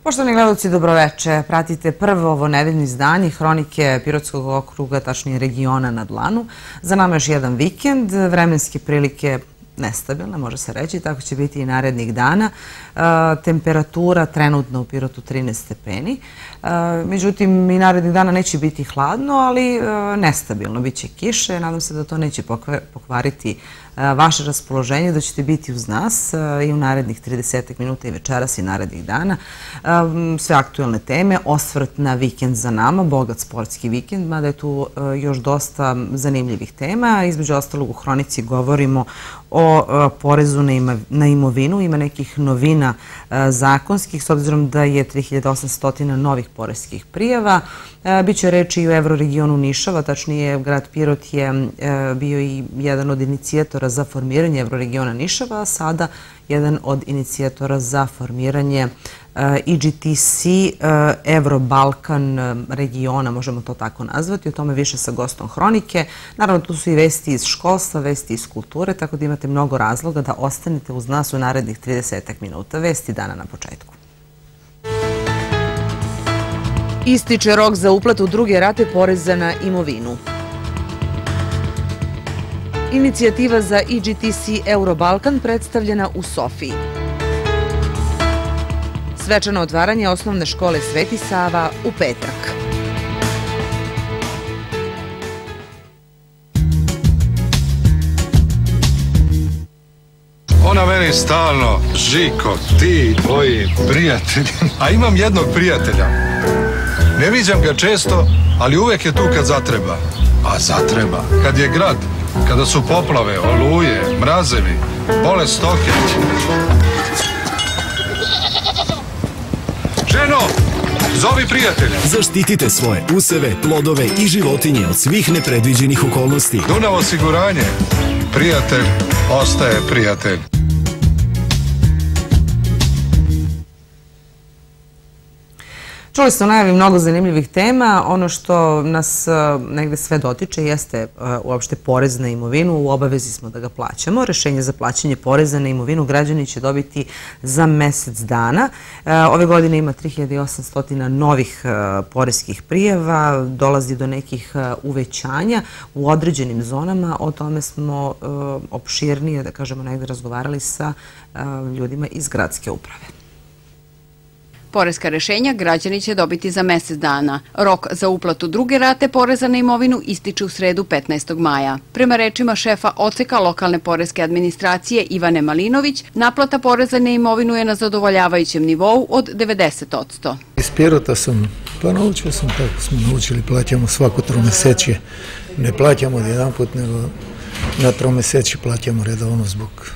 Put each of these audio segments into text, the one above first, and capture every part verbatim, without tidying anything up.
Poštovani gledalci, dobroveče. Pratite prvo ovo nedeljno izdanje Hronike Pirotskog okruga, tačnije regiona na dlanu. Za nama još jedan vikend, vremenske prilike nestabilne, može se reći, tako će biti i narednih dana. Temperatura trenutno u Pirotu trinaest stepeni. Međutim, i narednih dana neće biti hladno, ali nestabilno. Biće kiše. Nadam se da to neće pokvariti vaše raspoloženje, da ćete biti uz nas i u narednih trideset minuta i večeras i narednih dana. Sve aktuelne teme, osvrt na vikend za nama, bogat sportski vikend, mada je tu još dosta zanimljivih tema. Između ostalog u Hronici govorimo o porezu na imovinu. Ima nekih novina zakonskih, s obzirom da je tri hiljade osamsto novih poreskih prijava. Biće reči i u Evroregionu Nišava, tačnije grad Pirot je bio i jedan od inicijatora za formiranje Evroregiona Nišava, a sada jedan od inicijatora za formiranje I G T C Evro-Balkan regiona, možemo to tako nazvati. O tome više sa gostom Hronike. Naravno, tu su i vesti iz školstva, vesti iz kulture, tako da imate mnogo razloga da ostanete uz nas u narednih trideset minuta. Vesti dana na početku. Ističe rok za uplatu druge rate poreza na imovinu. Inicijativa za I G T C Euro-Balkan predstavljena u Sofiji. Svečano otvaranje osnovne škole Sveti Sava u petak. Ona meni stalno, Žiko, ti, tvoji prijatelji. A imam jednog prijatelja. Ne viđam ga često, ali uvek je tu kad zatreba. A zatreba. Kad je grad, kada su poplave, oluje, mrazevi, bole stoke. Ženo, zovi prijatelja. Zaštitite svoje useve, plodove i životinje od svih nepredviđenih okolnosti. Dunav osiguranje. Prijatelj ostaje prijatelj. Čuli ste u najavi mnogo zanimljivih tema. Ono što nas negde sve dotiče jeste uopšte porez na imovinu. U obavezi smo da ga plaćamo. Rešenje za plaćanje poreza na imovinu građani će dobiti za mesec dana. Ove godine ima tri hiljade osamsto novih poreskih prijava. Dolazi do nekih uvećanja u određenim zonama. O tome smo opširnije, da kažemo, negde razgovarali sa ljudima iz gradske uprave. Poreska rešenja građani će dobiti za mesec dana. Rok za uplatu druge rate poreza na imovinu ističe u sredu petnaestog maja. Prema rečima šefa odseka lokalne poreske administracije Ivane Malinović, naplata poreza na imovinu je na zadovoljavajućem nivou od devedeset posto. Iz Pirota sam, pa naučio sam tako smo naučili, plaćamo svako tromeseće. Ne plaćamo od jedan put, nego na tromeseće plaćamo redovno zbog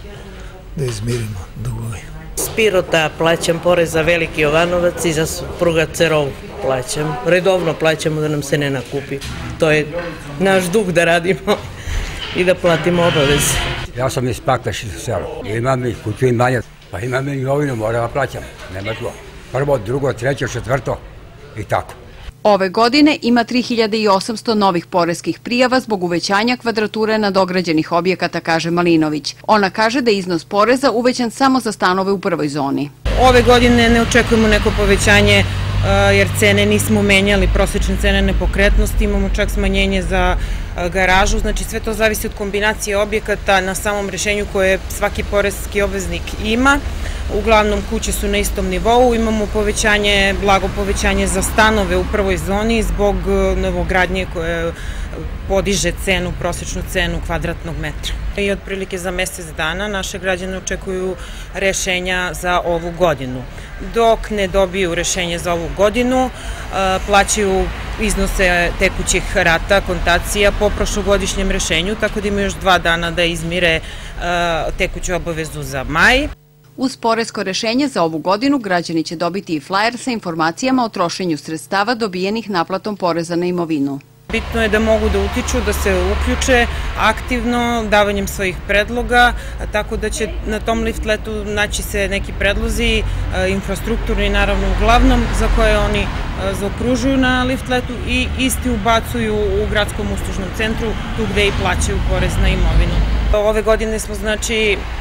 da izmirimo dugove. S Pirota plaćam porez za Veliki Jovanovac i za pruga Cerov plaćam. Redovno plaćamo da nam se ne nakupi. To je naš dug da radimo i da platimo obaveze. Ja sam iz Paklešića sela. Imam i kuću i manje, pa imam i imovinu, moram da plaćam. Nema to. Prvo, drugo, treće, četvrto i tako. Ove godine ima tri hiljade osamsto novih poreskih prijava zbog uvećanja kvadrature nadograđenih objekata, kaže Malinović. Ona kaže da je iznos poreza uvećan samo za stanove u prvoj zoni. Ove godine ne očekujemo neko povećanje jer cene nismo menjali, prosečne cene nepokretnosti, imamo čak smanjenje za garažu, znači sve to zavisi od kombinacije objekata na samom rešenju koje svaki poreski obveznik ima. Uglavnom kuće su na istom nivou, imamo povećanje, blago povećanje za stanove u prvoj zoni zbog novogradnje koje podiže cenu, prosečnu cenu kvadratnog metra. I otprilike za mesec dana naše građane očekuju rešenja za ovu godinu. Dok ne dobiju rešenje za ovu godinu, plaćaju iznose tekućih rata, kontacija po prošlogodišnjem rešenju, tako da imaju još dva dana da izmire tekuću obavezu za maj. Uz poresko rešenje za ovu godinu građani će dobiti i flajer sa informacijama o trošenju sredstava dobijenih naplatom poreza na imovinu. Bitno je da mogu da utiču, da se uključe aktivno davanjem svojih predloga, tako da će na tom liftletu naći se neki predlozi, infrastrukturni naravno uglavnom, za koje oni zaokružuju na liftletu i isti ubacuju u gradskom uslužnom centru, tu gde i plaćaju porez na imovinu. Ove godine smo znači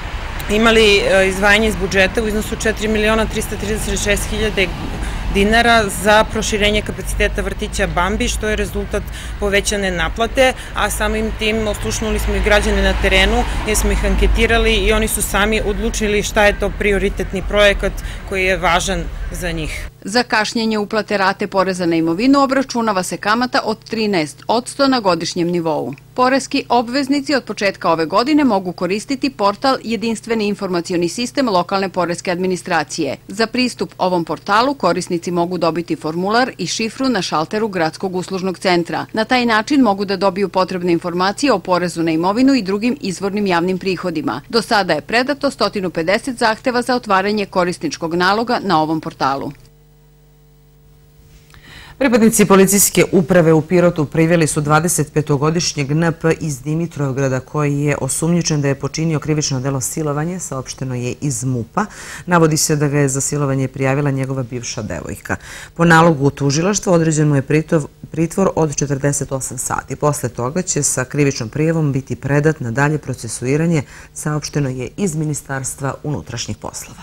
imali izdvajanje iz budžeta u iznosu četiri miliona trista trideset šest hiljada dinara za proširenje kapaciteta vrtića Bambi, što je rezultat povećane naplate, a samim tim oslušnuli smo i građane na terenu, jer smo ih anketirali i oni su sami odlučili šta je to prioritetni projekat koji je važan za njih. Za kašnjenje uplate rate poreza na imovinu obračunava se kamata od trinaest posto na godišnjem nivou. Poreski obveznici od početka ove godine mogu koristiti portal Jedinstveni informacioni sistem lokalne poreske administracije. Za pristup ovom portalu korisnici mogu dobiti formular i šifru na šalteru Gradskog uslužnog centra. Na taj način mogu da dobiju potrebne informacije o porezu na imovinu i drugim izvornim javnim prihodima. Do sada je predato sto pedeset zahteva za otvaranje korisničkog naloga na ovom portalu. Pripadnici policijske uprave u Pirotu priveli su dvadesetpetogodišnjeg N P iz Dimitrovgrada koji je osumnjičen da je počinio krivično delo silovanje, saopšteno je iz MUP-a. Navodi se da ga je za silovanje prijavila njegova bivša devojka. Po nalogu tužilaštva određen mu je pritvor od četrdeset osam sati. Posle toga će sa krivičnom prijavom biti predat na dalje procesuiranje, saopšteno je iz Ministarstva unutrašnjih poslova.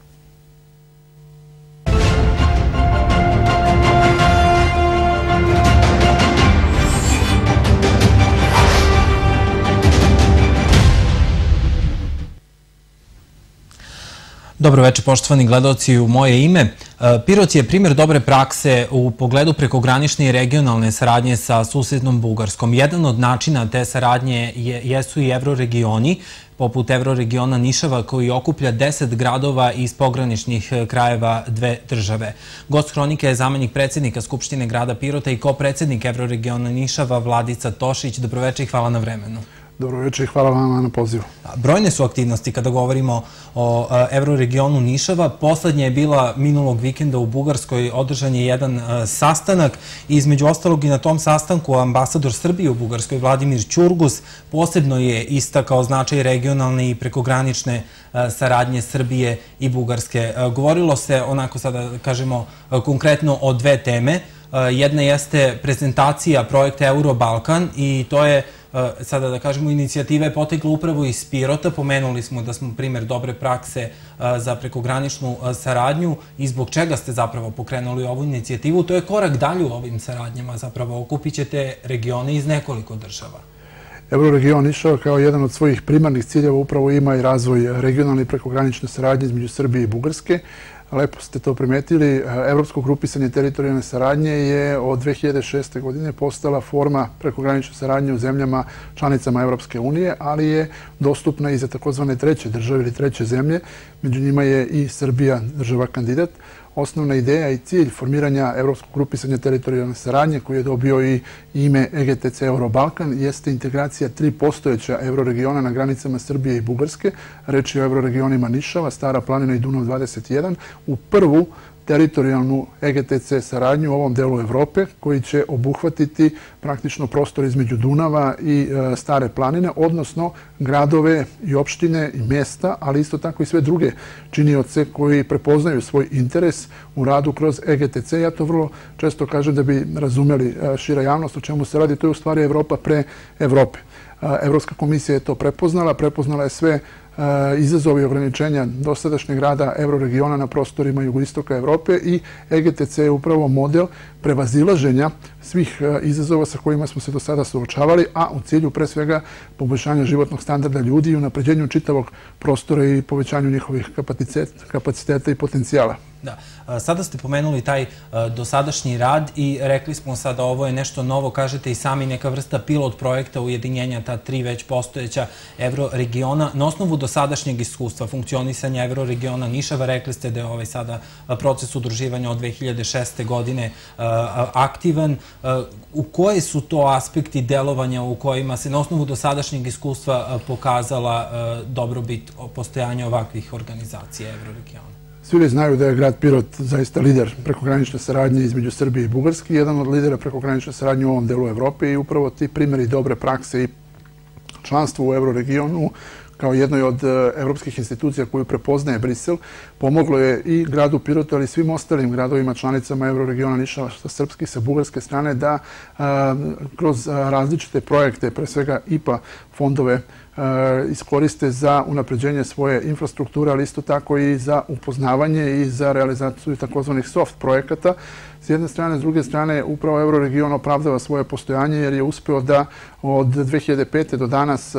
Dobro večer, poštovani gledaoci, u moje ime. Pirot je primjer dobre prakse u pogledu prekogranične i regionalne saradnje sa susednom Bugarskom. Jedan od načina te saradnje jesu i evroregioni, poput evroregiona Nišava koji okuplja deset gradova iz pograničnih krajeva dve države. Gost hronike je zamenik predsjednika Skupštine grada Pirota i ko-predsjednik evroregiona Nišava Vladica Tošić. Dobroveče i hvala na vremenu. Dobroveče i hvala vama na pozivu. Brojne su aktivnosti kada govorimo o evroregionu Nišava. Poslednja je bila minulog vikenda u Bugarskoj, održan je jedan sastanak. Između ostalog i na tom sastanku ambasador Srbije u Bugarskoj Vladimir Ćurgus posebno je istakao značaj regionalne i prekogranične saradnje Srbije i Bugarske. Govorilo se, onako sada kažemo konkretno, o dve teme. Jedna jeste prezentacija projekta Euro-Balkan i to je sada da kažemo, inicijativa je potekla upravo iz Pirota. Pomenuli smo da smo primjer dobre prakse za prekograničnu saradnju i zbog čega ste zapravo pokrenuli ovu inicijativu. To je korak dalje u ovim saradnjama. Zapravo okupit ćete regione iz nekoliko država. Evroregion Nišava kao jedan od svojih primarnih ciljeva upravo ima i razvoj regionalne i prekogranične saradnje između Srbije i Bugarske. Lepo ste to primetili. Evropsko grupisanje teritorijalne saradnje je od dve hiljade šeste. godine postala forma prekogranične saradnje u zemljama članicama Evropske unije, ali je dostupna i za takozvane treće države ili treće zemlje. Među njima je i Srbija država kandidat. Osnovna ideja i cilj formiranja Evropskog grupisanja teritorijalne saradnje, koji je dobio i ime E G T C Euro-Balkan, jeste integracija tri postojeća evroregiona na granicama Srbije i Bugarske. Reč je o evroregionima Nišava, Stara planina i Dunav dvadeset jedan, u prvu teritorijalnu E G T C saradnju u ovom delu Evrope, koji će obuhvatiti praktično prostor između Dunava i Stare planine, odnosno gradove i opštine i mesta, ali isto tako i sve druge činioce koji prepoznaju svoj interes u radu kroz E G T C. Ja to vrlo često kažem da bi razumeli šira javnost o čemu se radi. To je u stvari Evropa pre Evrope. Evropska komisija je to prepoznala, prepoznala je sve izazovi i ograničenja dosadašnjeg rada evroregiona na prostorima jugoistoka Evrope i E G T C je upravo model prevazilaženja svih izazova sa kojima smo se do sada suočavali, a u cilju pre svega poboljšanja životnog standarda ljudi i unapređenju čitavog prostora i povećanju njihovih kapaciteta i potencijala. Da. Sada ste pomenuli taj dosadašnji rad i rekli smo sada ovo je nešto novo, kažete i sami neka vrsta pilot projekta ujedinjenja ta tri već postojeća evroregiona. Na osnovu dosadašnjeg iskustva funkcionisanja evroregiona Nišava, rekli ste da je ovaj sada proces udruživanja od dve hiljade šeste. godine aktivan. U koje su to aspekti delovanja u kojima se na osnovu dosadašnjeg iskustva pokazala dobrobit postojanja ovakvih organizacija evroregiona? Svi znaju da je grad Pirot zaista lider prekogranične saradnje između Srbije i Bugarske, jedan od lidera prekogranične saradnje u ovom delu Evrope i upravo ti primjeri dobre prakse i članstvo u evroregionu kao jednoj od evropskih institucija koju prepoznaje Brisel, pomoglo je i gradu Pirotu, ali i svim ostalim gradovima članicama Euroregiona Nišava sa srpske i sa bugarske strane da kroz različite projekte, pre svega I P A fondove, iskoriste za unapređenje svoje infrastrukture, ali isto tako i za upoznavanje i za realizaciju takozvanih soft projekata. S jedne strane, s druge strane, upravo Euroregion opravdava svoje postojanje jer je uspeo da od dve hiljade pete do danas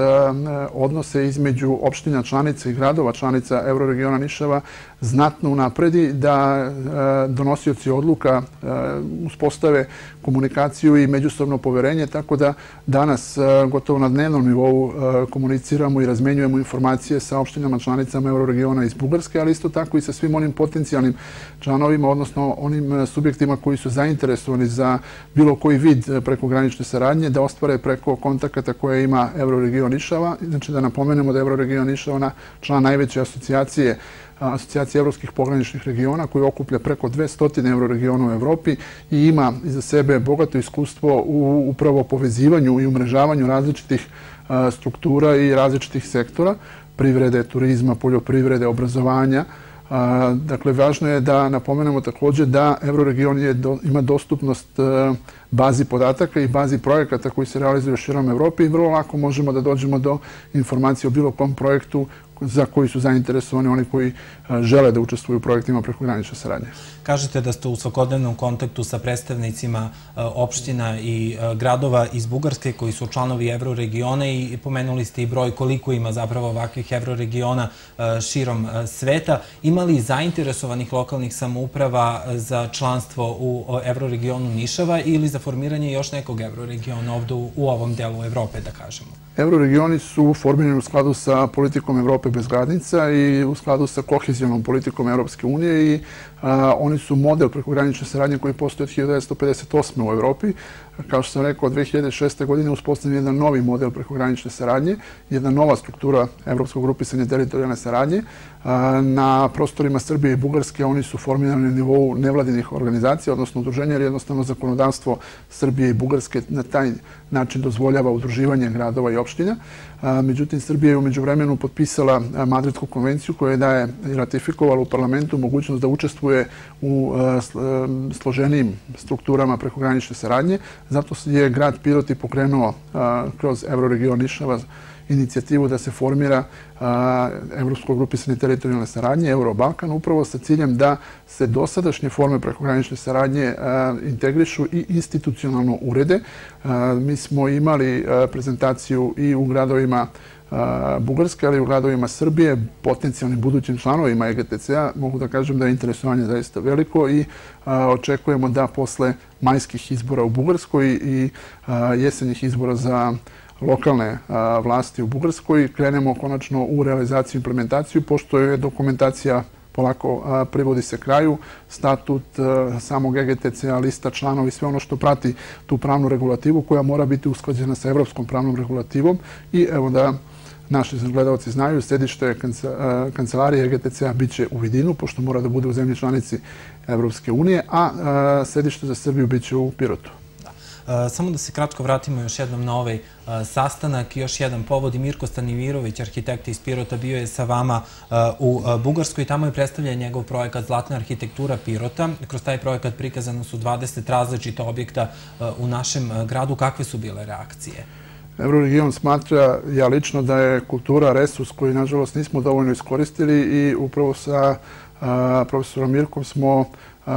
odnose između opština članica i gradova članica Euroregiona Nišava znatno unapredi, da donosioci odluka uspostave komunikaciju i međusobno poverenje, tako da danas gotovo na dnevnom nivou komuniciramo i razmenjujemo informacije sa opštinama članicama Euroregiona iz Bugarske, ali isto tako i sa svim onim potencijalnim članovima, odnosno onim subjektima koji su zainteresovani za bilo koji vid prekogranične saradnje, da ostvare preko kontakata koje ima Euroregion Nišava. Znači da napomenemo da je Euroregion Nišava član najveće asocijacije asocijacije evropskih pograničnih regiona koji okuplja preko dvesta euroregiona u Evropi i ima iza sebe bogato iskustvo u upravo povezivanju i umrežavanju različitih struktura i različitih sektora, privrede, turizma, poljoprivrede, obrazovanja. Dakle, važno je da napomenemo također da Euroregion ima dostupnost bazi podataka i bazi projekata koji se realizuju širom Evropi i vrlo lako možemo da dođemo do informacije o bilo kom projektu za koji su zainteresovani oni koji žele da učestvuju u projektima prekogranične saradnje. Kažete da ste u svakodnevnom kontaktu sa predstavnicima opština i gradova iz Bugarske koji su članovi Euroregiona i pomenuli ste i broj koliko ima zapravo ovakvih Euroregiona širom sveta. Ima li zainteresovanih lokalnih samouprava za članstvo u Euroregionu Nišava ili za formiranje još nekog Euroregiona ovdje u ovom delu Evrope, da kažemo? Euroregioni su formirani u skladu sa politikom Evrope bez granica i u skladu sa kohezionom politikom Evropske unije i oni su model prekogranične saradnje koji postoji od hiljadu devetsto pedeset osme u Evropi. Kao što sam rekao, od dve hiljade šeste. godine uspostavljen jedan novi model prekogranične saradnje, jedna nova struktura Evropskog grupisanja teritorijalne saradnje. Na prostorima Srbije i Bugarske oni su formirani na nivou nevladinih organizacija, odnosno udruženja, jer jednostavno zakonodavstvo Srbije i Bugarske na taj način dozvoljava udruživanje gradova i opština. Međutim, Srbija je umeđu vremenu potpisala Madridsku konvenciju koja je daje i ratifikovala u parlamentu mogućnost da učestvuje u složenijim strukturama prekogranične saradnje. Zato je grad Pirot i pokrenuo kroz Euroregion Nišava inicijativu da se formira Evropsko grupisanje teritorijalne saradnje, Eurobalkan, upravo sa ciljem da se dosadašnje forme prekogranične saradnje integrišu i institucionalno urede. Mi smo imali prezentaciju i u gradovima Bugarske, ali i u gradovima Srbije, potencijalnim budućim članovima E G T C-a. Mogu da kažem da je interesovanje zaista veliko i očekujemo da posle majskih izbora u Bugarskoj i jesenjih izbora za lokalne vlasti u Bugarskoj krenemo konačno u realizaciju i implementaciju, pošto je dokumentacija polako privodi se kraju, statut samog E G T C-a, lista članovi, sve ono što prati tu pravnu regulativu koja mora biti usklađena sa evropskom pravnom regulativom i evo da naši gledalci znaju, sedište kancelarije E G T C-a bit će u Vidinu, pošto mora da bude u zemlji članici Evropske unije, a sedište za Srbiju bit će u Pirotu. Samo da se kratko vratimo još jednom na ovaj sastanak. Još jedan povod. Mirko Stanimirović, arhitekta iz Pirota, bio je sa vama u Bugarskoj i tamo je predstavljen njegov projekat Zlatna arhitektura Pirota. Kroz taj projekat prikazano su dvadeset različita objekta u našem gradu. Kakve su bile reakcije? Euroregion smatra, ja lično, da je kultura resurs koji, nažalost, nismo dovoljno iskoristili i upravo sa profesorom Mirkom smo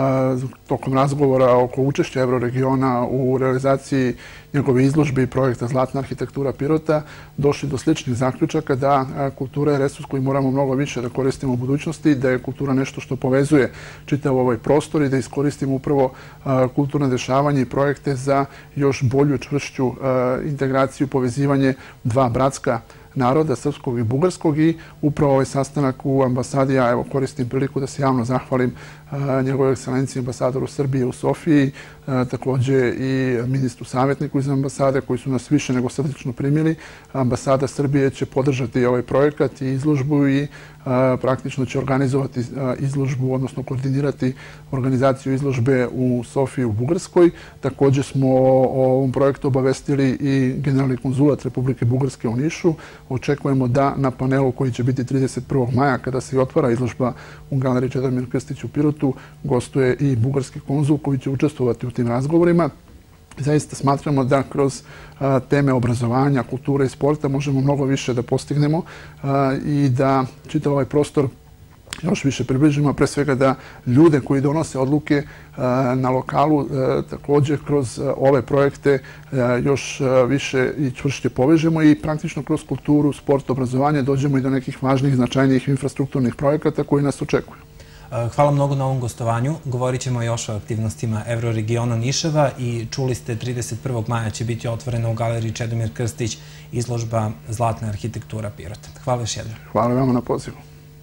tokom razgovora oko učešća Euroregiona u realizaciji njegove izložbe i projekta Zlatna arhitektura Pirota došli do sličnih zaključaka da kultura je resurs koji moramo mnogo više da koristimo u budućnosti, da je kultura nešto što povezuje čitav ovaj prostor i da iskoristimo upravo kulturne dešavanje i projekte za još bolju, čvršću integraciju, povezivanje dva bratska naroda, srpskog i bugarskog i upravo ovaj sastanak u ambasadi, a evo koristim priliku da se javno zahvalim njegovoj ekscelenciji ambasadoru Srbije u Sofiji, također i ministru savjetniku iz ambasade koji su nas više nego srdečno primili. Ambasada Srbije će podržati ovaj projekat i izložbu i praktično će organizovati izložbu, odnosno koordinirati organizaciju izložbe u Sofiji u Bugarskoj. Također smo o ovom projektu obavestili i generalni konzulat Republike Bugarske u Nišu, očekujemo da na panelu koji će biti trideset prvog maja, kada se otvara izložba u galeriji Čedomir Krstić u Pirotu, gostuje i bugarski konzul koji će učestvovati u tim razgovorima. Zaista smatramo da kroz teme obrazovanja, kulture i sporta možemo mnogo više da postignemo i da čitav ovaj prostor još više približimo, pre svega da ljude koji donose odluke na lokalu također kroz ove projekte još više i čvršće povežemo i praktično kroz kulturu, sport, obrazovanje dođemo i do nekih važnih, značajnijih infrastrukturnih projekata koji nas očekuju. Hvala mnogo na ovom gostovanju. Govorit ćemo još o aktivnostima Evroregiona Nišava i čuli ste trideset prvog maja će biti otvorena u galeriji Čedomir Krstić izložba Zlatna arhitektura Pirota. Hvala još jednom. Hvala vama na pozivu.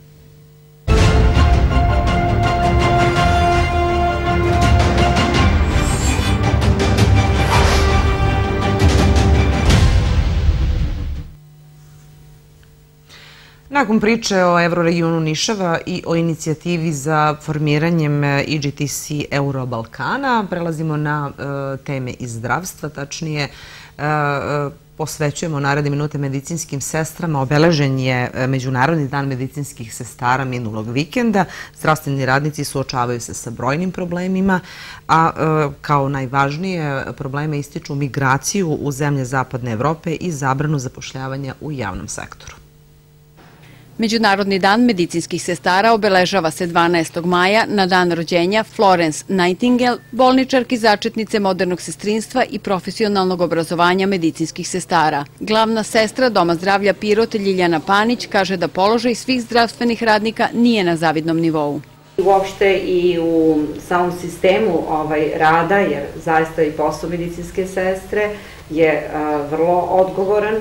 Nakon priče o Evroregionu Nišava i o inicijativi za formiranjem E G T C Euro-Balkana, prelazimo na teme iz zdravstva, tačnije posvećujemo naredne minute medicinskim sestrama. Obeležen je Međunarodni dan medicinskih sestara minulog vikenda. Zdravstveni radnici suočavaju se sa brojnim problemima, a kao najvažnije probleme ističu migraciju u zemlje Zapadne Evrope i zabranu zapošljavanja u javnom sektoru. Međunarodni dan medicinskih sestara obeležava se dvanaestog maja na dan rođenja Florence Nightingale, bolničarki začetnice modernog sestrinstva i profesionalnog obrazovanja medicinskih sestara. Glavna sestra Doma zdravlja Pirot Ljiljana Panić kaže da položaj svih zdravstvenih radnika nije na zavidnom nivou. Uopšte i u samom sistemu rada, jer zaista i posao medicinske sestre je vrlo odgovoran,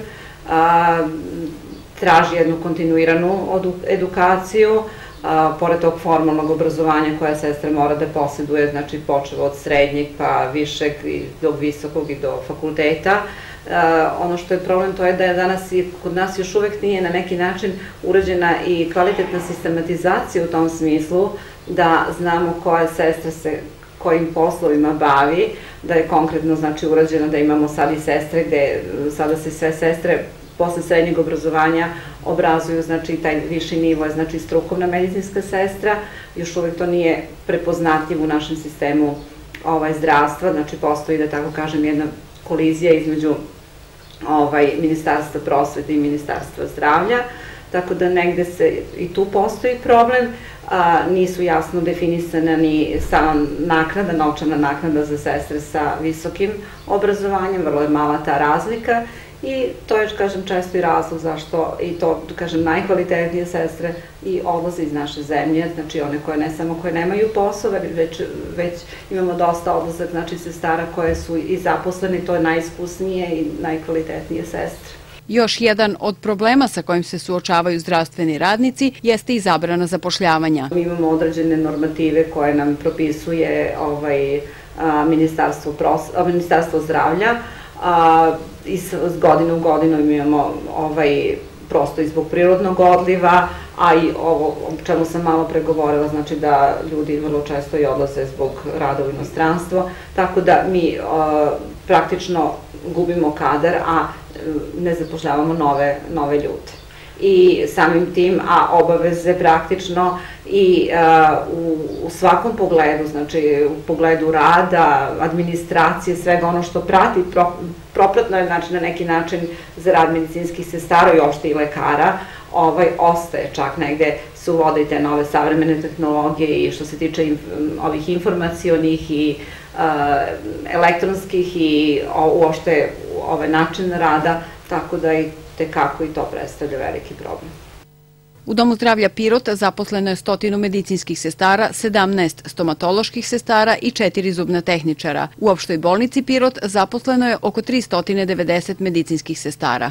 traži jednu kontinuiranu edukaciju, pored tog formalnog obrazovanja koja sestra mora da posjeduje, znači počeo od srednjeg pa višeg do visokog i do fakulteta. Ono što je problem to je da je danas i kod nas još uvek nije na neki način urađena i kvalitetna sistematizacija u tom smislu da znamo koja sestra se kojim poslovima bavi, da je konkretno znači urađeno da imamo sad i sestre gde sada se sve sestre posle srednjeg obrazovanja obrazuju, znači taj viši nivo je znači strukovna medicinska sestra, još uvek to nije prepoznatljiv u našem sistemu zdravstva, znači postoji da tako kažem jedna kolizija između Ministarstva prosvete i Ministarstva zdravlja, tako da negde se i tu postoji problem, nisu jasno definisana ni sama naknada, novčana naknada za sestre sa visokim obrazovanjem, vrlo je mala ta razlika. I to je, kažem, često i razlog zašto i to, kažem, najkvalitetnije sestre i odlaze iz naše zemlje, znači one koje ne samo koje nemaju posao, već imamo dosta odlazak, znači sestara koje su i zaposleni, to je najiskusnije i najkvalitetnije sestre. Još jedan od problema sa kojim se suočavaju zdravstveni radnici jeste i zabrana zapošljavanja. Mi imamo određene normative koje nam propisuje Ministarstvo zdravlja, iz godine u godinu imamo prosto i zbog prirodnog odliva, a i ovo o čemu sam malo pregovorila, znači da ljudi vrlo često i odlaze zbog rada u inostranstvo, tako da mi praktično gubimo kadar, a ne zapošljavamo nove ljude. I samim tim, a obaveze praktično i u svakom pogledu, znači u pogledu rada, administracije, svega ono što prati, propratno je znači na neki način za rad medicinskih sestara i uopšte i lekara, ostaje čak negde se uvode i te nove savremene tehnologije i što se tiče ovih informacionih i elektronskih i uopšte ovaj način rada, tako da i tekako i to predstavlja veliki problem. U Domu zdravlja Pirot zaposleno je stotinu medicinskih sestara, sedamnaest stomatoloških sestara i četiri zubna tehničara. U opštoj bolnici Pirot zaposleno je oko tristo devedeset medicinskih sestara.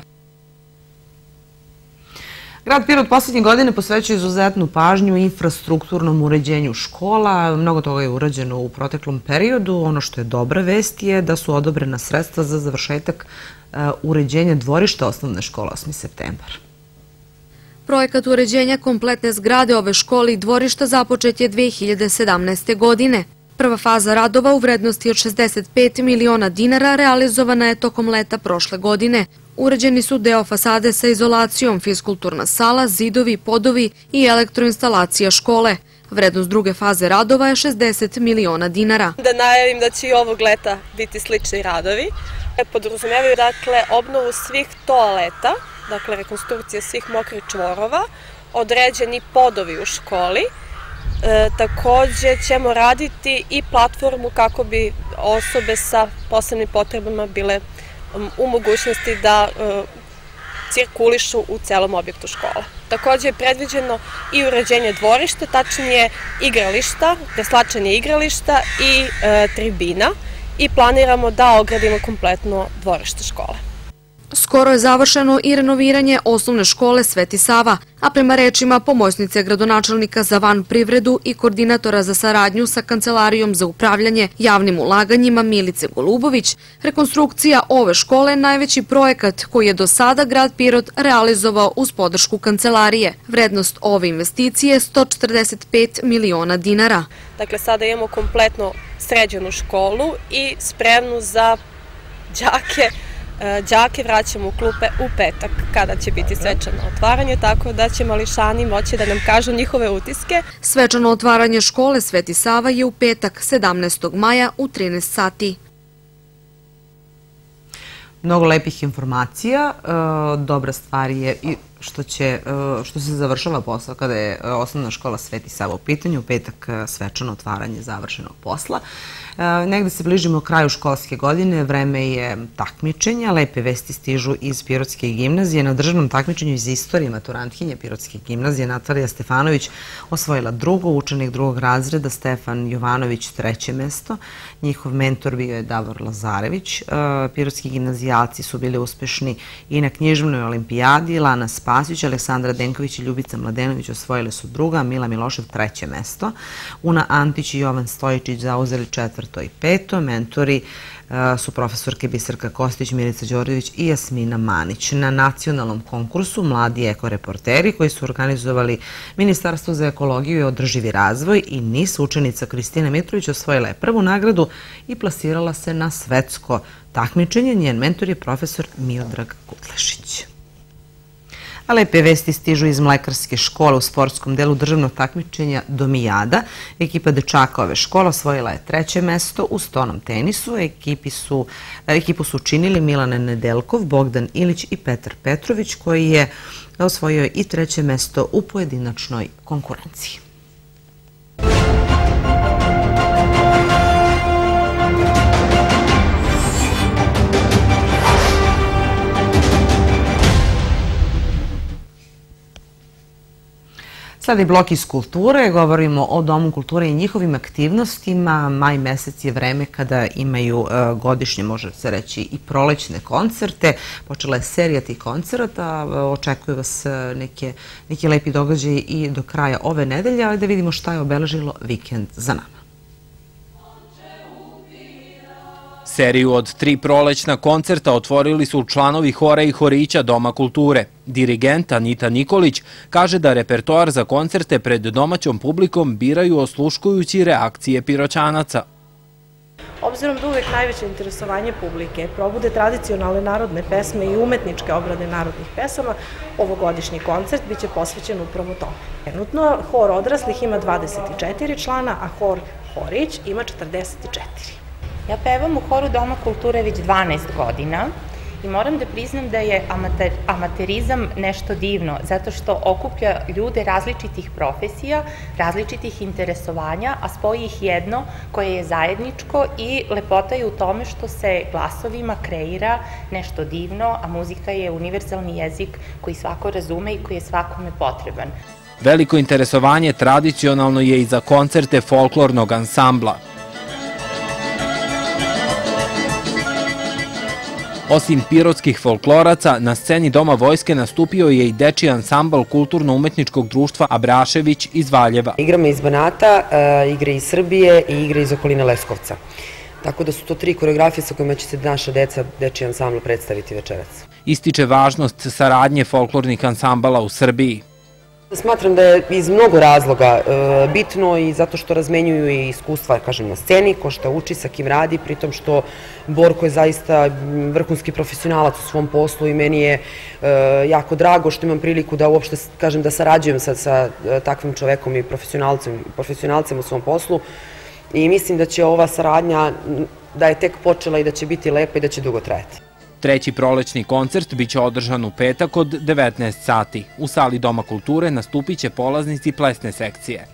Grad Pirot poslednje godine posvećuje izuzetnu pažnju infrastrukturnom uređenju škola. Mnogo toga je urađeno u proteklom periodu. Ono što je dobra vest je da su odobrena sredstva za završetak uređenja dvorišta osnovne škole osmi septembar. Projekat uređenja kompletne zgrade ove škole i dvorišta započet je dve hiljade sedamnaeste. godine. Prva faza radova u vrednosti od šezdeset pet miliona dinara realizovana je tokom leta prošle godine. Uređeni su deo fasade sa izolacijom, fiskulturna sala, zidovi, podovi i elektroinstalacija škole. Vrednost druge faze radova je šezdeset miliona dinara. Da najavim da će i ovog leta biti slični radovi. Podrazumevaju dakle obnovu svih toaleta, dakle rekonstrukcija svih mokrih čvorova, određeni podovi u školi. E, takođe ćemo raditi i platformu kako bi osobe sa posebnim potrebama bile um, u mogućnosti da e, cirkulišu u celom objektu škola. Takođe je predviđeno i uređenje dvorišta, tačnije igrališta, preslačenje igrališta i e, tribina i planiramo da ogradimo kompletno dvorište škole. Skoro je završeno i renoviranje osnovne škole Sveti Sava, a prema rečima pomoćnice gradonačelnika za van privredu i koordinatora za saradnju sa Kancelarijom za upravljanje javnim ulaganjima Milice Golubović, rekonstrukcija ove škole je najveći projekat koji je do sada grad Pirot realizovao uz podršku Kancelarije. Vrednost ove investicije je sto četrdeset pet miliona dinara. Dakle, sada imamo kompletno sređenu školu i spremnu za đake. Đake vraćamo u klupe u petak kada će biti svečano otvaranje, tako da će mališani moći da nam kažu njihove utiske. Svečano otvaranje škole Sveti Sava je u petak sedamnaestog maja u trinaest sati. Mnogo lepih informacija. Dobra stvar je i što, će, što se završava posao kada je osnovna škola Sveti Sava u pitanju, u petak svečano otvaranje završenog posla. Negde se bližimo kraju školske godine, vreme je takmičenja, lepe vesti stižu iz Pirotske gimnazije. Na državnom takmičenju iz istorije maturantkinje Pirotske gimnazije Natalija Stefanović osvojila drugo, učenik drugog razreda Stefan Jovanović treće mesto. Njihov mentor bio je Davor Lazarević. Pirotski gimnazijalci su bili uspešni i na književnoj olimpijadi. Lana Spasić, Aleksandra Denković i Ljubica Mladenović osvojili su druga, Mila Milošev treće mesto. Una Antić i Jovan Stojičić zauzeli četvrto i peto. Mentori su profesorke Biserka Kostić, Milica Đorđević i Jasmina Manić. Na nacionalnom konkursu Mladi ekoreporteri koji su organizovali Ministarstvo za ekologiju i održivi razvoj i N I S, učenica Kristina Mitrović osvojila je prvu nagradu i plasirala se na svetsko takmičenje. Njen mentor je profesor Miodrag Kutlešić. A lepe vesti stižu iz Mlekarske škole u sportskom delu državnog takmičenja Domijada. Ekipa dečaka ove škole osvojila je treće mesto u stonom tenisu. Ekipi su, ekipu su učinili Milana Nedeljkov, Bogdan Ilić i Petar Petrović, koji je osvojio i treće mesto u pojedinačnoj konkurenciji. Sledi blok iz kulture, govorimo o Domu kulture i njihovim aktivnostima. Maj mesec je vreme kada imaju godišnje, može se reći, i prolećne koncerte. Počela je serija tih koncerata, očekuju vas neke, neki lepi događaji i do kraja ove nedelje, ali da vidimo šta je obeležilo vikend za nama. Seriju od tri prolećna koncerta otvorili su članovi hora i horića Doma kulture. Dirigent Anita Nikolić kaže da repertoar za koncerte pred domaćom publikom biraju osluškujući reakcije Piroćanaca. Obzirom da uvek najveće interesovanje publike probude tradicionalne narodne pesme i umetničke obrade narodnih pesama, ovogodišnji koncert biće posvećen upravo tome. Trenutno hor odraslih ima dvadeset četiri člana, a hor horić ima četrdeset četiri. Ja pevam u horu Doma kulture već dvanaest godina i moram da priznam da je amater, amaterizam nešto divno, zato što okuplja ljude različitih profesija, različitih interesovanja, a spoji ih jedno koje je zajedničko i lepota je u tome što se glasovima kreira nešto divno, a muzika je univerzalni jezik koji svako razume i koji je svakome potreban. Veliko interesovanje tradicionalno je i za koncerte folklornog ansambla. Osim pirotskih folkloraca, na sceni Doma vojske nastupio je i dečiji ansambl Kulturno-umetničkog društva Abrašević iz Valjeva. Igramo iz Banata, igre iz Srbije i igre iz okoline Leskovca. Tako da su to tri koreografije sa kojima će se naša deca dečiji ansambl predstaviti večerac. Ističe važnost saradnje folklornih ansambala u Srbiji. Smatram da je iz mnogo razloga bitno i zato što razmenjuju i iskustva, kažem, na sceni, ko šta uči, sa kim radi, pritom što Borko je zaista vrhunski profesionalac u svom poslu i meni je jako drago što imam priliku da uopšte, kažem, da sarađujem sa takvim čovekom i profesionalcem u svom poslu i mislim da će ova saradnja, da je tek počela i da će biti lepa i da će dugo trajati. Treći prolećni koncert biće održan u petak od devetnaest sati. U sali Doma kulture nastupit će polaznici plesne sekcije.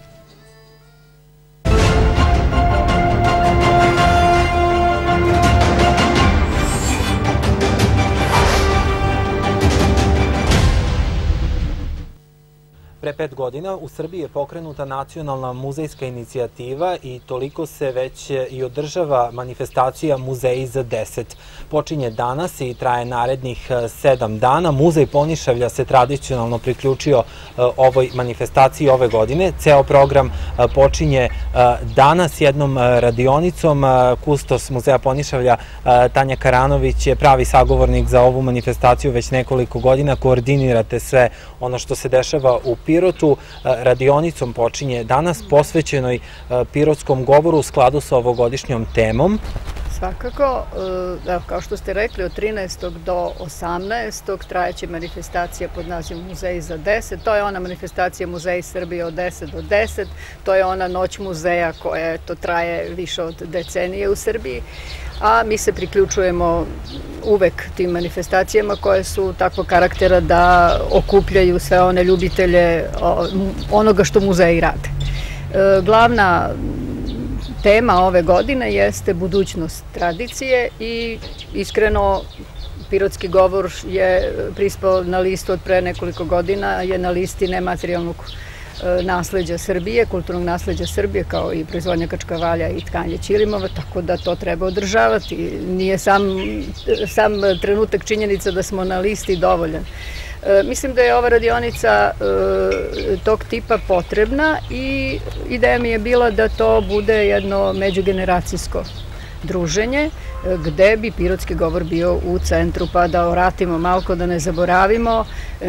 Pre pet godina u Srbiji je pokrenuta nacionalna muzejska inicijativa i toliko se već i održava manifestacija Muzeji za deset. Počinje danas i traje narednih sedam dana. Muzej Ponišavlja se tradicionalno priključio ovoj manifestaciji ove godine. Ceo program počinje danas jednom radionicom. Kustos Muzeja Ponišavlja Tanja Karanović je pravi sagovornik za ovu manifestaciju već nekoliko godina. Koordinirate sve ono što se dešava u Pirotu. Radionicom počinje danas posvećenoj pirotskom govoru u skladu sa ovogodišnjom temom. Svakako, kao što ste rekli, od trinaestog do osamnaestog trajeće manifestacija pod nazivom Muzeji za deset. To je ona manifestacija Muzeji Srbije od deset do deset. To je ona noć muzeja koja to traje više od decenije u Srbiji. A mi se priključujemo uvek tim manifestacijama koje su takvog karaktera da okupljaju sve one ljubitelje onoga što muzeji rade. Glavna tema ove godine jeste budućnost tradicije i iskreno pirotski govor je prispao na listu od pre nekoliko godina, je na listi nematerijalnog nasleđa Srbije, kulturnog nasleđa Srbije, kao i proizvodnja kačkavalja i tkanje ćilimova, tako da to treba održavati. Nije sam, sam trenutak činjenica da smo na listi dovoljan. Mislim da je ova radionica tog tipa potrebna i ideja mi je bila da to bude jedno međugeneracijsko druženje gde bi pirotski govor bio u centru, pa da oratimo malko, da ne zaboravimo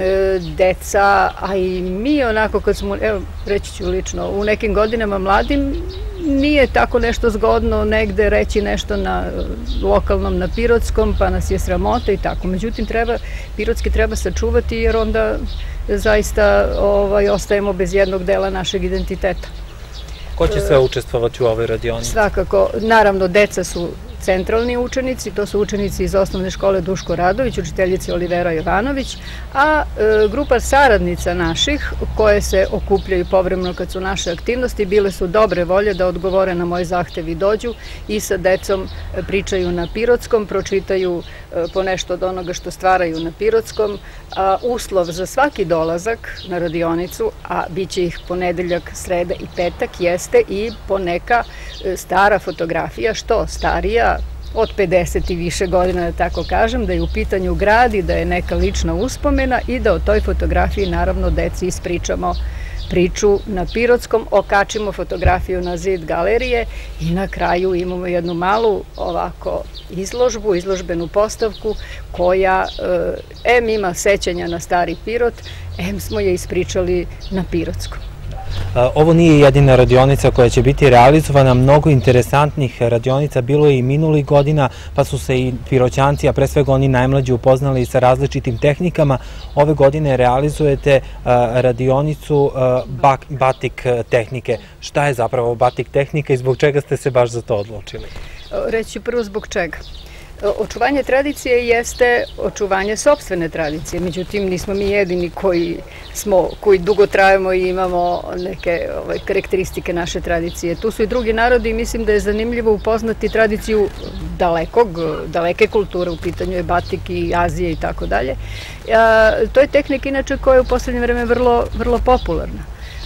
deca, a i mi onako kad smo, evo reći ću lično, u nekim godinama mladim nije tako nešto zgodno negde reći nešto na lokalnom, na pirotskom, pa nas je sramota i tako. Međutim, treba, pirotski treba sačuvati jer onda zaista ovaj, ostajemo bez jednog dela našeg identiteta. Ko će sve učestvovati u ovoj radionici? Svakako, naravno, deca su centralni učenici, to su učenici iz osnovne škole Duško Radović, učiteljice Olivera Jovanović, a grupa saradnica naših koje se okupljaju povremeno kad su naše aktivnosti, bile su dobre volje da odgovore na moj zahtev i dođu i sa decom pričaju na pirotskom, pročitaju po nešto od onoga što stvaraju na pirotskom. Uslov za svaki dolazak na radionicu, a bit će ih ponedeljak, sreda i petak, jeste i poneka stara fotografija, što starija, od pedeset i više godina, da tako kažem, da je u pitanju grad i da je neka lična uspomena i da o toj fotografiji naravno deci ispričamo priču na pirotskom, okačimo fotografiju na zid galerije i na kraju imamo jednu malu ovako izložbu, izložbenu postavku koja em ima sećanja na stari Pirot, em smo je ispričali na pirotskom. Ovo nije jedina radionica koja će biti realizovana, mnogo interesantnih radionica bilo je i minulih godina, pa su se i piroćanci, a pre svega oni najmlađi, upoznali sa različitim tehnikama. Ove godine realizujete radionicu batik tehnike. Šta je zapravo batik tehnika i zbog čega ste se baš za to odlučili? Reći ću prvo zbog čega. Očuvanje tradicije jeste očuvanje sopstvene tradicije, međutim nismo mi jedini koji smo, koji dugo trajemo i imamo neke karakteristike naše tradicije. Tu su i drugi narodi i mislim da je zanimljivo upoznati tradiciju dalekog, daleke kulture, u pitanju je batik i Azije i tako dalje. To je tehnika inače koja je u poslednje vreme vrlo, vrlo popularna.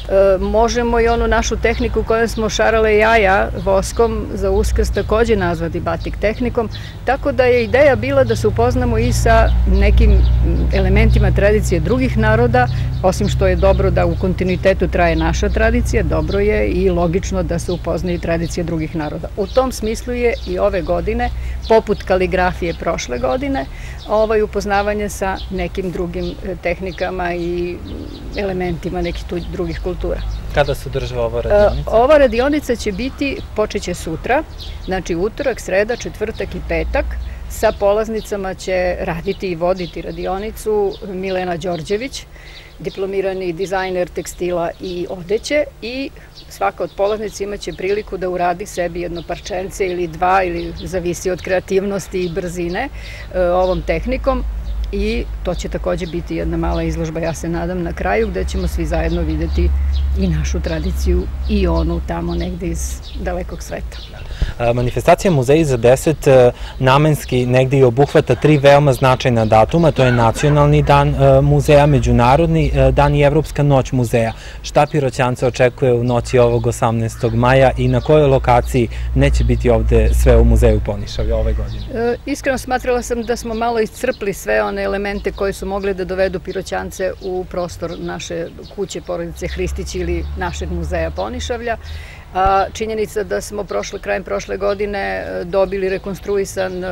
Možemo i onu našu tehniku kojom smo šarale jaja voskom za Uskrs takođe nazvati batik tehnikom, tako da je ideja bila da se upoznamo i sa nekim elementima tradicije drugih naroda, osim što je dobro da u kontinuitetu traje naša tradicija, dobro je i logično da se upozna i tradicija drugih naroda. U tom smislu je i ove godine, poput kaligrafije prošle godine, ovaj upoznavanje sa nekim drugim tehnikama i elementima nekih tu drugih kultura. Kada se održava ova radionica? Ova radionica će biti, počeće sutra, znači utorak, sreda, četvrtak i petak. Sa polaznicama će raditi i voditi radionicu Milena Đorđević, diplomirani dizajner tekstila i odeće, i svaka od polaznica imaće priliku da uradi sebi jedno parčence ili dva, ili zavisi od kreativnosti i brzine ovom tehnikom. I to će takođe biti jedna mala izložba, ja se nadam, na kraju, gde ćemo svi zajedno videti i našu tradiciju i onu tamo negde iz dalekog sveta. Manifestacija Muzeji za deset namenski negde i obuhvata tri veoma značajna datuma, to je Nacionalni dan muzeja, Međunarodni dan i Evropska noć muzeja. Šta Piroćance očekuje u noći ovog osamnaestog maja i na kojoj lokaciji neće biti ovde sve u muzeju Ponišavlja ove godine? Iskreno smatrala sam da smo malo iscrpli sve one elemente koji su mogli da dovedu Piroćance u prostor naše kuće porodice Hristić ili našeg muzeja Ponišavlja. Činjenica da smo prošle, krajem prošle godine dobili rekonstruisan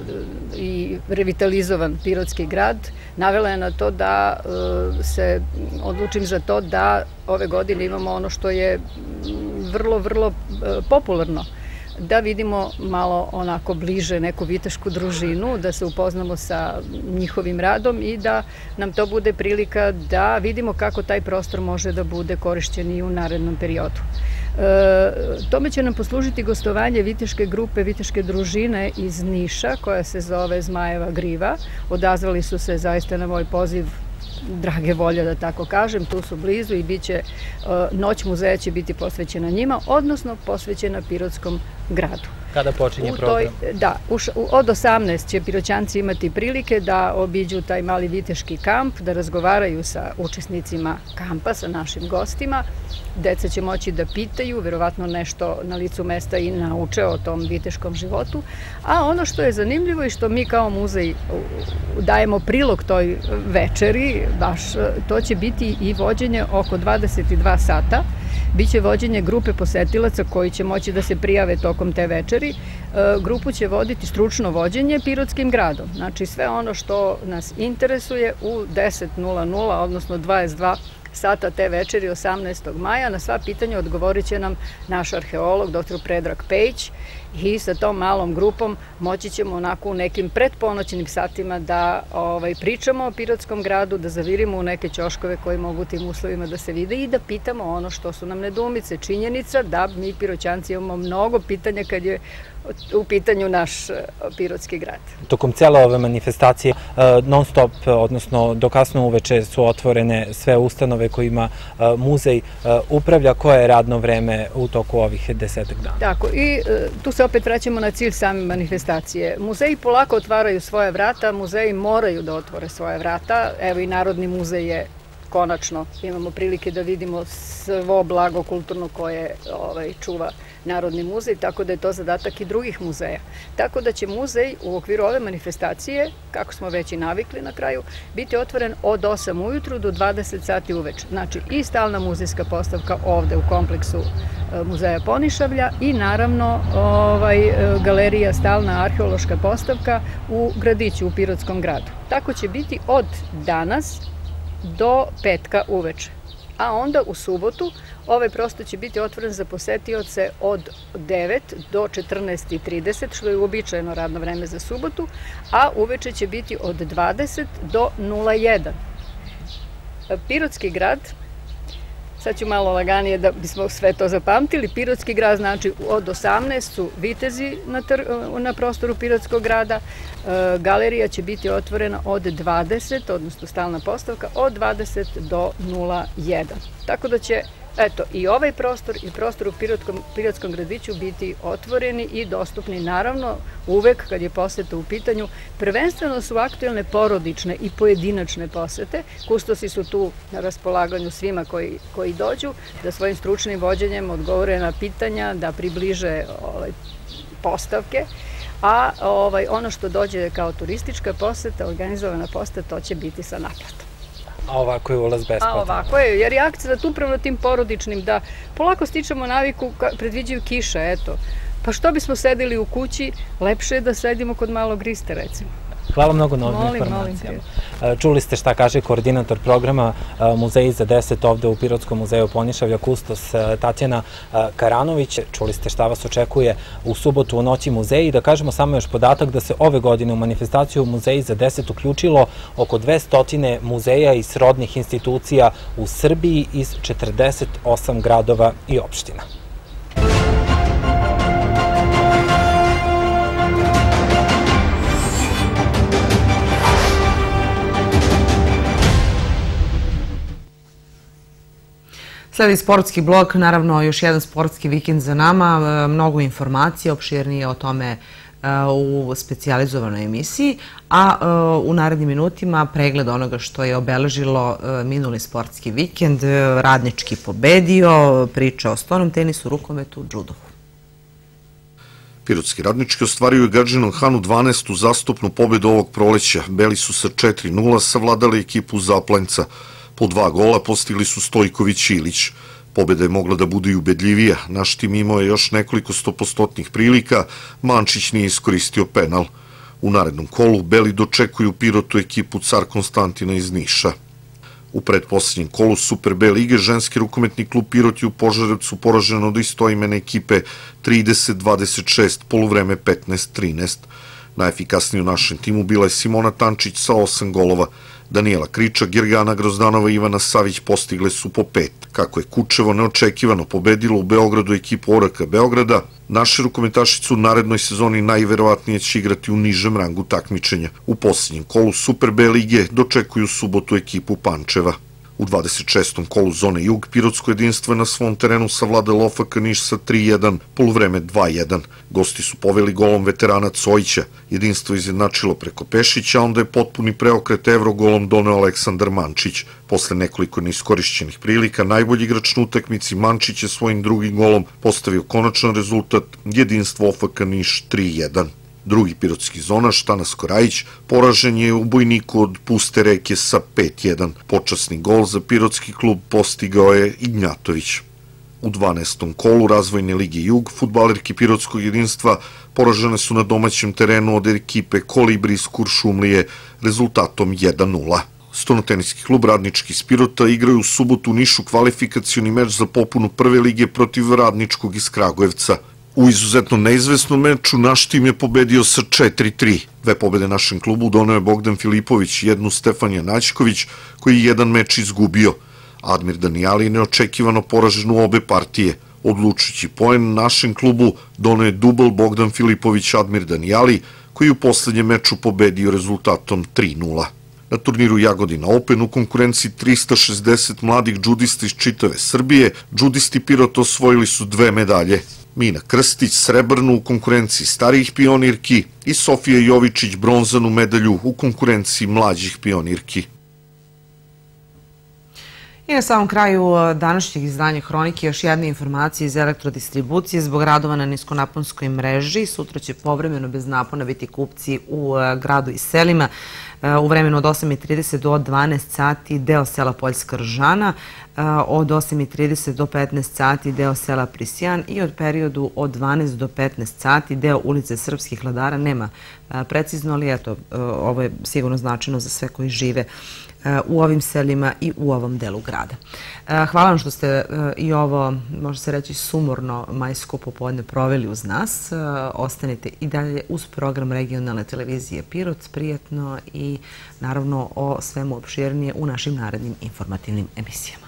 i revitalizovan Pirotski grad, navela je na to da se odlučim za to da ove godine imamo ono što je vrlo, vrlo popularno. Da vidimo malo onako bliže neku vitešku družinu, da se upoznamo sa njihovim radom i da nam to bude prilika da vidimo kako taj prostor može da bude korišćen i u narednom periodu. Tome će nam poslužiti gostovanje viteške grupe, viteške družine iz Niša, koja se zove Zmajeva Griva. Odazvali su se zaista na moj poziv drage volje, da tako kažem, tu su blizu i bit će, noć muzeja će biti posvećena njima, odnosno posvećena Pirotskom gradu. Kada počinje program? Da, od osamnaest će Piroćanci imati prilike da obiđu taj mali viteški kamp, da razgovaraju sa učesnicima kampa, sa našim gostima. Deca će moći da pitaju, verovatno nešto na licu mesta i nauče o tom viteškom životu. A ono što je zanimljivo i što mi kao muzej dajemo prilog toj večeri, baš to će biti i vođenje oko dvadeset dva sata. Biće vođenje grupe posetilaca koji će moći da se prijave tokom te večeri. Grupu će voditi stručno vođenje Pirotskim gradom. Znači sve ono što nas interesuje u deset nula nula, odnosno dvadeset dva sata te večeri osamnaestog maja. Na sva pitanja odgovorit će nam naš arheolog, doktor Predrag Pejić, i sa tom malom grupom moći ćemo onako u nekim predponoćnim satima da pričamo o Pirotskom gradu, da zavirimo u neke ćoškove koji mogu tim uslovima da se vide i da pitamo ono što su nam nedoumice. Činjenica da mi Piroćanci imamo mnogo pitanja kad je u pitanju naš Pirotski grad. Tokom cijele ove manifestacije non stop, odnosno do kasno uveče su otvorene sve ustanove kojima muzej upravlja. Koje je radno vreme u toku ovih desetak dana? Tako, i tu se opet vraćamo na cilj same manifestacije. Muzeji polako otvaraju svoje vrata, muzeji moraju da otvore svoje vrata. Evo i Narodni muzej je konačno, imamo prilike da vidimo svo blago kulturno koje čuva Narodni muzej, tako da je to zadatak i drugih muzeja. Tako da će muzej u okviru ove manifestacije, kako smo već i navikli na kraju, biti otvoren od osam ujutru do dvadeset sati uveče. Znači i stalna muzejska postavka ovde u kompleksu muzeja Ponišavlja i naravno galerija, stalna arheološka postavka u gradiću, u Pirotskom gradu. Tako će biti od danas do petka uveče. A onda u subotu ovaj prostor će biti otvoren za posetioce od devet do četrnaest i trideset, što je uobičajeno radno vreme za subotu, a uveče će biti od dvadeset do nula jedan. Pirotski grad, sad ću malo laganije da bismo sve to zapamtili, Pirotski grad znači od osamnaest su vitezi na prostoru Pirotskog grada, galerija će biti otvorena od dvadeset, odnosno stalna postavka, od dvadeset do nula jedan. Tako da će eto, i ovaj prostor i prostor u Pirotskom gradiću biti otvoreni i dostupni, naravno, uvek kad je poseta u pitanju. Prvenstveno su aktuelne porodične i pojedinačne posete. Kustosi su tu na raspolaganju svima koji dođu, da svojim stručnim vođenjem odgovore na pitanja, da približe postavke. A ono što dođe kao turistička poseta, organizovana poseta, to će biti sa naplatom. A ovako je ulaz besplatan? A ovako je, jer je akcenat upravo na tim porodičnim, da polako stičemo naviku, predviđaju kiša, eto. Pa što bismo sedeli u kući, lepše je da sedimo kod malog grista, recimo. Hvala mnogo na ovim informacijama. Čuli ste šta kaže koordinator programa Muzeji za deset ovde u Pirotskom muzeju Ponišavlja, kustos Tatjana Karanović. Čuli ste šta vas očekuje u subotu u noći muzeji. Da kažemo samo još podatak da se ove godine u manifestaciju Muzeji za deset uključilo oko dvesta muzeja i srodnih institucija u Srbiji iz četrdeset osam gradova i opština. Sledi sportski blok, naravno još jedan sportski vikend za nama, mnogo informacija, opširnije o tome u specijalizovanoj emisiji, a u narednim minutima pregled onoga što je obeležilo minuli sportski vikend, Radnički pobedio, priča o stolnom tenisu, rukometu, džudovu. Pirotski Radnički ostvario je Gadžinom Hanu dvanaestu zastupnu pobedu ovog proleća. Beli su sa četiri nula savladali ekipu Zaplanjca. Po dva gola postigli su Stojković i Ilić. Pobeda je mogla da bude i ubedljivija. Naš tim imao je još nekoliko stopostotnih prilika, Mančić nije iskoristio penal. U narednom kolu Beli dočekuju Pirotu ekipu Car Konstantina iz Niša. U predposlednjem kolu Super B lige ženski rukometni klub Pirot je u Požarevcu poražen od istoimene ekipe trideset dvadeset šest, poluvreme petnaest trinaest. Najefikasniji u našem timu bila je Simona Tančić sa osam golova. Danijela Kriča, Gergana Grozdanova i Ivana Savić postigle su po pet. Kako je Kučevo neočekivano pobedilo u Beogradu ekipu O R K Beograda, naše rukometašice u narednoj sezoni najverovatnije će igrati u nižem rangu takmičenja. U posljednjem kolu Super B lige dočekuju subotu ekipu Pančeva. U dvadeset šestom kolu zone Jug, Pirotsko jedinstvo je na svom terenu savladalo O F K Niš sa tri jedan, poluvreme dva jedan. Gosti su poveli golom veterana Cojića. Jedinstvo izjednačilo preko Pešića, a onda je potpuni preokret Evrogolom doneo Aleksandar Mančić. Posle nekoliko neiskorišćenih prilika, najbolji igrač na utakmici Mančić je svojim drugim golom postavio konačan rezultat, jedinstvo O F K Niš tri jedan. Drugi pirotski zonaš, Tanas Korajić, poražen je u bojniku od Puste reke sa pet jedan. Počasni gol za pirotski klub postigao je Ignjatović. U dvanaestom kolu razvojne lige Jug, fudbalerki pirotskog jedinstva poražene su na domaćem terenu od ekipe Kolibri iz Kuršumlije rezultatom jedan nula. Stolnoteniski klub Radnički iz Pirota igraju u subotu u Nišu kvalifikacioni meč za popunu prve lige protiv Radničkog iz Kragujevca. U izuzetno neizvesnom meču naš tim je pobedio sa četiri tri. Dve pobede našem klubu doneo je Bogdan Filipović i jednu Stefanija Naćković, koji je jedan meč izgubio. Admir Danijali je neočekivano poražen u obe partije. Odlučujući poen našem klubu doneo je dubl Bogdan Filipović Admir Danijali, koji je u poslednjem meču pobedio rezultatom tri nula. Na turniru Jagodina Open u konkurenciji trista šezdeset mladih džudista iz čitave Srbije, džudisti Pirota osvojili su dve medalje. Mina Krstić srebrnu u konkurenciji starijih pionirki i Sofija Jovičić bronzanu medalju u konkurenciji mlađih pionirki. I na samom kraju današnjeg izdanja Hronike još jedna informacija iz elektrodistribucije. Zbog radova na niskonaponskoj mreži sutra će povremeno bez napona biti kupci u gradu i selima. U vremenu od osam i trideset do dvanaest sati deo sela Poljska Ržana, od osam i trideset do petnaest sati deo sela Prisjan i od periodu od dvanaest do petnaest sati deo ulice Srpskih Vladara. Nema precizno, ali eto, ovo je sigurno značajno za sve koji žive u ovim selima i u ovom delu grada. Hvala vam što ste i ovo, može se reći, sumorno majsko popodne proveli uz nas. Ostanite i dalje uz program regionalne televizije Pirot, prijatno i naravno o svemu opširnije u našim narednim informativnim emisijama.